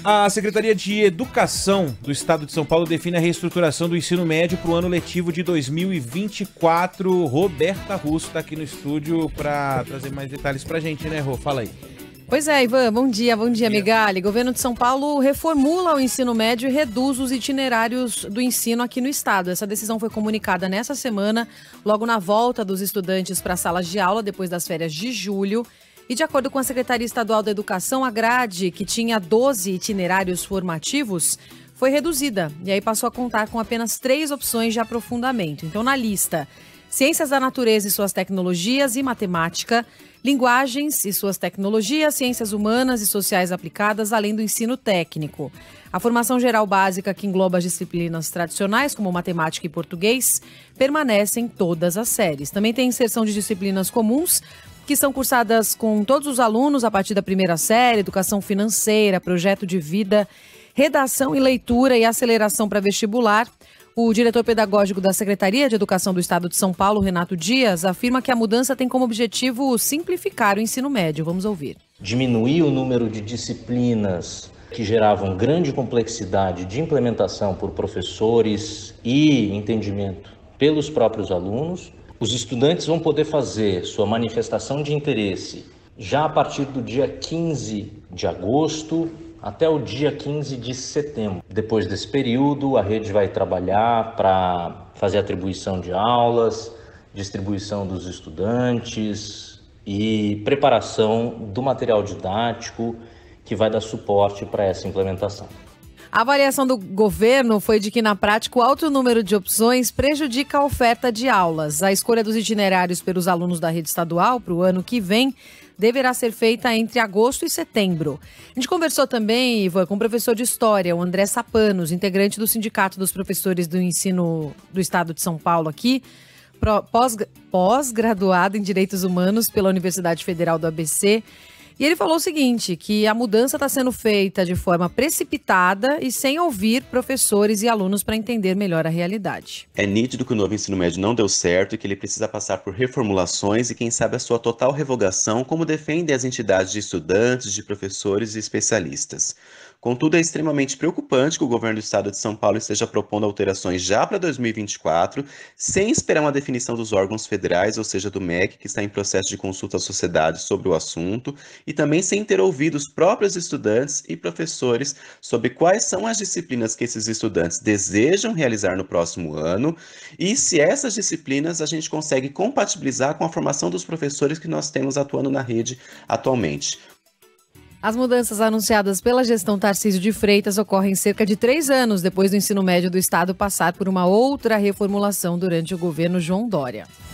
A Secretaria de Educação do Estado de São Paulo define a reestruturação do ensino médio para o ano letivo de 2024. Roberta Russo está aqui no estúdio para trazer mais detalhes para a gente, né, Rô? Fala aí. Pois é, Ivan, bom dia, Megali. Governo de São Paulo reformula o ensino médio e reduz os itinerários do ensino aqui no estado. Essa decisão foi comunicada nessa semana, logo na volta dos estudantes para as salas de aula, depois das férias de julho. E de acordo com a Secretaria Estadual da Educação, a grade, que tinha 12 itinerários formativos, foi reduzida. E aí passou a contar com apenas 3 opções de aprofundamento. Então, na lista, Ciências da Natureza e suas tecnologias e Matemática, Linguagens e suas tecnologias, Ciências Humanas e Sociais aplicadas, além do ensino técnico. A formação geral básica, que engloba as disciplinas tradicionais, como matemática e português, permanece em todas as séries. Também tem inserção de disciplinas comuns, que são cursadas com todos os alunos a partir da primeira série, educação financeira, projeto de vida, redação e leitura e aceleração para vestibular. O diretor pedagógico da Secretaria de Educação do Estado de São Paulo, Renato Dias, afirma que a mudança tem como objetivo simplificar o ensino médio. Vamos ouvir. Diminuir o número de disciplinas que geravam grande complexidade de implementação por professores e entendimento pelos próprios alunos. Os estudantes vão poder fazer sua manifestação de interesse já a partir do dia 15 de agosto até o dia 15 de setembro. Depois desse período, a rede vai trabalhar para fazer atribuição de aulas, distribuição dos estudantes e preparação do material didático que vai dar suporte para essa implementação. A avaliação do governo foi de que, na prática, o alto número de opções prejudica a oferta de aulas. A escolha dos itinerários pelos alunos da rede estadual para o ano que vem deverá ser feita entre agosto e setembro. A gente conversou também, Ivan, com o professor de História, o André Sapanos, integrante do Sindicato dos Professores do Ensino do Estado de São Paulo aqui, pós-graduado em Direitos Humanos pela Universidade Federal do ABC. E ele falou o seguinte, que a mudança está sendo feita de forma precipitada e sem ouvir professores e alunos para entender melhor a realidade. É nítido que o novo ensino médio não deu certo e que ele precisa passar por reformulações e, quem sabe, a sua total revogação, como defendem as entidades de estudantes, de professores e especialistas. Contudo, é extremamente preocupante que o governo do estado de São Paulo esteja propondo alterações já para 2024, sem esperar uma definição dos órgãos federais, ou seja, do MEC, que está em processo de consulta à sociedade sobre o assunto, e também sem ter ouvido os próprios estudantes e professores sobre quais são as disciplinas que esses estudantes desejam realizar no próximo ano e se essas disciplinas a gente consegue compatibilizar com a formação dos professores que nós temos atuando na rede atualmente. As mudanças anunciadas pela gestão Tarcísio de Freitas ocorrem cerca de 3 anos depois do ensino médio do estado passar por uma outra reformulação durante o governo João Dória.